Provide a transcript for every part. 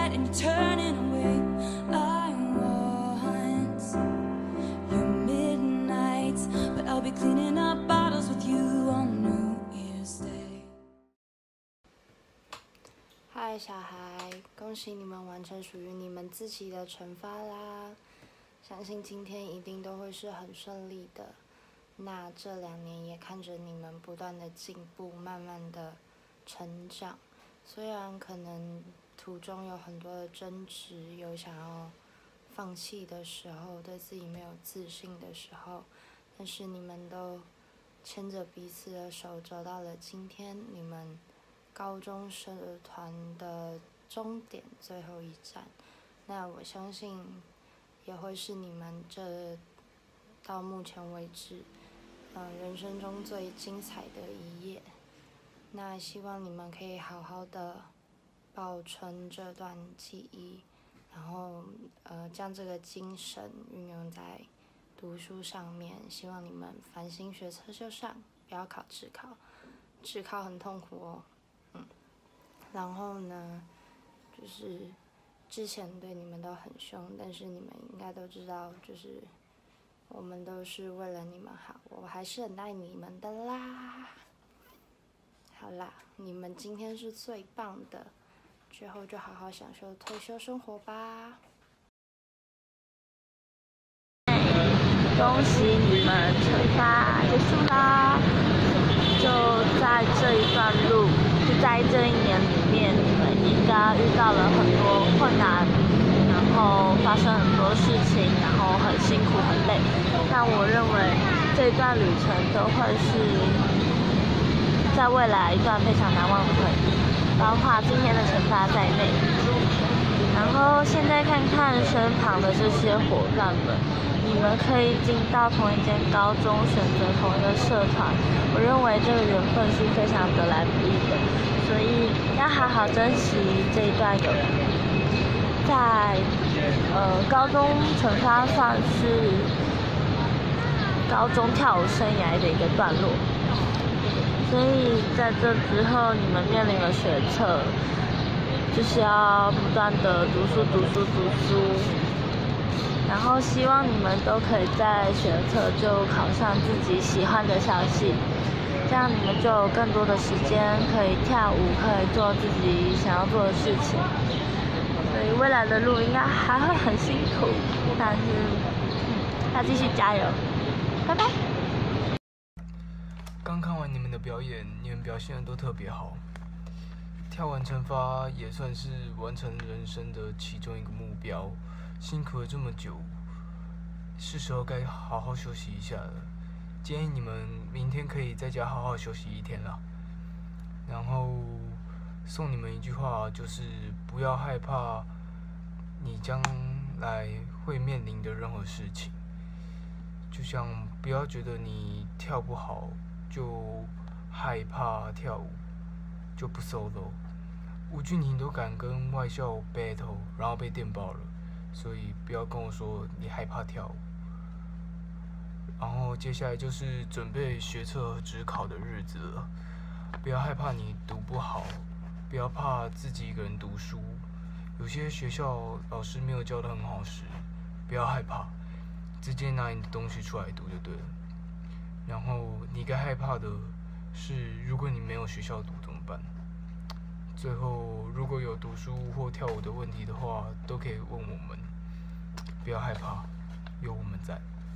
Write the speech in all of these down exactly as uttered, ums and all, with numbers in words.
bed and you're turning away. I want your midnights, but I'll be cleaning up bottles with you on New Year's Day. 嗨，小孩，恭喜你们完成属于你们自己的惩罚啦！相信今天一定都会是很顺利的。那这两年也看着你们不断的进步，慢慢的成长。虽然可能途中有很多的争执，有想要放弃的时候，对自己没有自信的时候，但是你们都牵着彼此的手走到了今天，你们高中社团的终点最后一站。那我相信也会是你们这到目前为止，呃，人生中最精彩的一页。那希望你们可以好好的保存这段记忆，然后呃将这个精神运用在读书上面。希望你们繁星学测就上，不要考职考，职考很痛苦哦。嗯，然后呢，就是之前对你们都很凶，但是你们应该都知道，就是我们都是为了你们好，我还是很爱你们的啦。好啦，你们今天是最棒的，之后就好好享受退休生活吧。 恭喜你们惩罚结束啦！就在这一段路，就在这一年里面，你们应该遇到了很多困难，然后发生很多事情，然后很辛苦很累。但我认为这一段旅程都会是在未来一段非常难忘的回忆，包括今天的惩罚在内。然后现在看看身旁的这些伙伴们，你们可以进到同一间高中，选择同一个社团，我认为这个缘分是非常得来不易的，所以要好好珍惜这一段友谊。在呃高中惩罚算是高中跳舞生涯的一个段落。所以在这之后，你们面临了学测，就是要不断的读书、读书、读书，然后希望你们都可以在学测就考上自己喜欢的校系，这样你们就有更多的时间可以跳舞，可以做自己想要做的事情。所以未来的路应该还会很辛苦，但是嗯，要继续加油，拜拜。 刚看完你们的表演，你们表现的都特别好。跳完惩罚也算是完成人生的其中一个目标。辛苦了这么久，是时候该好好休息一下了。建议你们明天可以在家好好休息一天啦。然后送你们一句话，就是不要害怕你将来会面临的任何事情。就像不要觉得你跳不好就害怕跳舞，就不 solo。吴俊廷都敢跟外校 battle， 然后被电爆了，所以不要跟我说你害怕跳舞。然后接下来就是准备学测和指考的日子了，不要害怕你读不好，不要怕自己一个人读书。有些学校老师没有教得很好时，不要害怕，直接拿你的东西出来读就对了。然后你该害怕的是，如果你没有学校读怎么办？最后，如果有读书或跳舞的问题的话，都可以问我们，不要害怕，有我们在。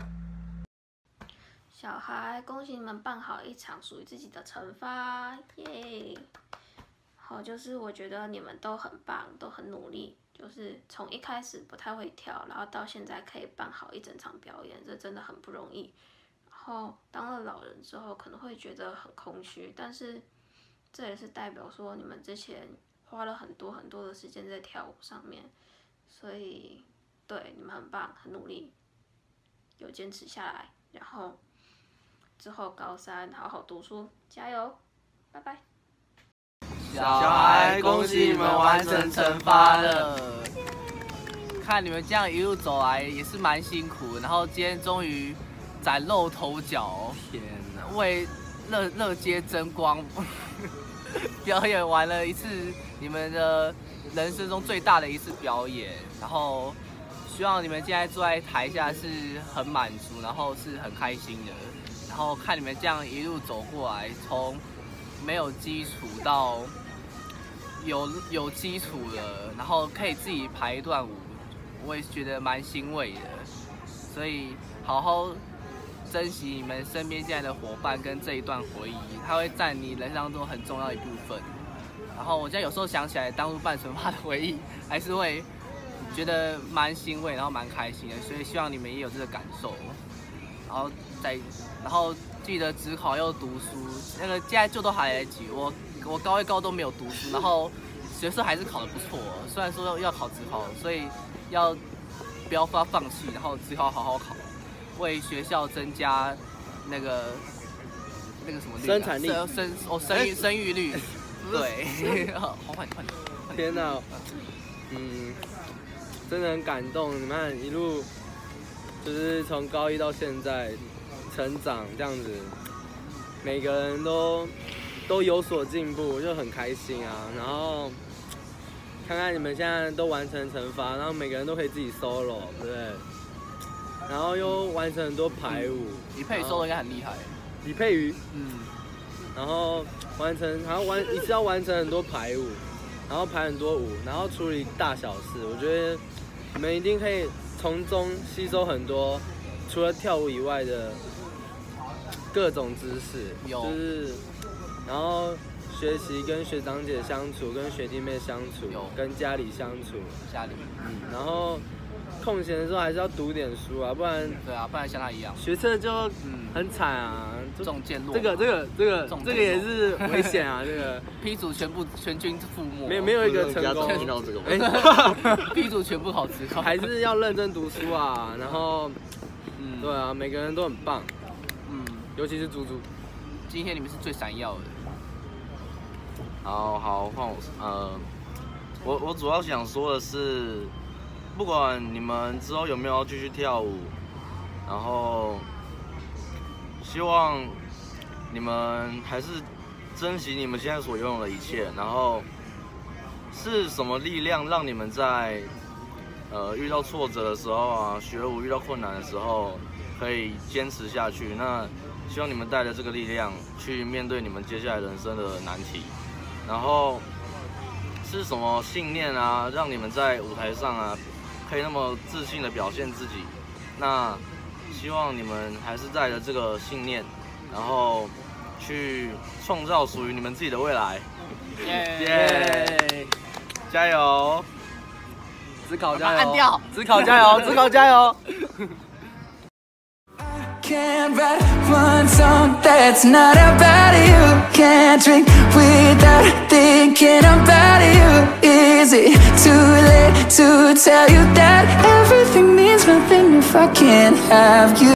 小孩，恭喜你们办好一场属于自己的惩罚，耶！好，就是我觉得你们都很棒，都很努力，就是从一开始不太会跳，然后到现在可以办好一整场表演，这真的很不容易。然后当了老人之后，可能会觉得很空虚，但是这也是代表说你们之前花了很多很多的时间在跳舞上面，所以对你们很棒，很努力，有坚持下来，然后之后高三好好读书，加油，拜拜。 小孩，恭喜你们完成惩罚了。看你们这样一路走来也是蛮辛苦，然后今天终于崭露头角，天哪！为乐乐街争光，表演完了一次你们的人生中最大的一次表演，然后希望你们现在坐在台下是很满足，然后是很开心的，然后看你们这样一路走过来，从没有基础到有有基础了，然后可以自己排一段舞，我也觉得蛮欣慰的，所以好好珍惜你们身边现在的伙伴跟这一段回忆，它会占你人生当中很重要一部分。然后我现在有时候想起来当初办惩罚的回忆，还是会觉得蛮欣慰，然后蛮开心的，所以希望你们也有这个感受。然后再，然后记得指考要读书，那个现在就都还来得及。我我高一高都没有读书，然后学测还是考得不错，虽然说要考指考，所以要不要发放弃，然后指考好好考，为学校增加那个那个什么率、啊、 生产力、 生哦生育生育率。对，好快快点！ 天哪，嗯，真的很感动。你们一路就是从高一到现在成长这样子，每个人都都有所进步，就很开心啊。然后看看你们现在都完成惩罚，然后每个人都可以自己 solo， 对不对？然后又完成很多排舞， 李佩宇 solo 应该很厉害。 李佩瑜， 嗯。 然后完成，然后完一次要完成很多排舞，然后排很多舞，然后处理大小事。我觉得你们一定可以从中吸收很多，除了跳舞以外的各种知识， 有就是然后学习跟学长姐相处，跟学弟妹相处， 有跟家里相处， 家里， 嗯，然后空闲的时候还是要读点书啊，不然对啊，不然像他一样学测就嗯很惨啊。 中箭落， 这个这个这个这个也是危险啊！这个 P 组全部全军覆没， 没有没有一个成功。 听到这个， 哎 ，P 组全部考指考， 还是要认真读书啊。然后， 嗯， 对啊，每个人都很棒， 嗯， 尤其是猪猪， 今天你们是最闪耀的。 好好换我，呃，我我主要想说的是，不管你们之后有没有要继续跳舞，然后。希望你们还是珍惜你们现在所拥有的一切，然后是什么力量让你们在呃遇到挫折的时候啊，学舞遇到困难的时候可以坚持下去？那希望你们带着这个力量去面对你们接下来人生的难题，然后是什么信念啊，让你们在舞台上啊可以那么自信的表现自己？那。希望你们还是带着这个信念，然后去创造属于你们自己的未来。耶！加油！ 指考加油！ 按掉！ 指考加油！指考加油！ Can't write one song that's not about you. Can't drink without thinking about you. Is it too late to tell you that everything means nothing if I can't have you?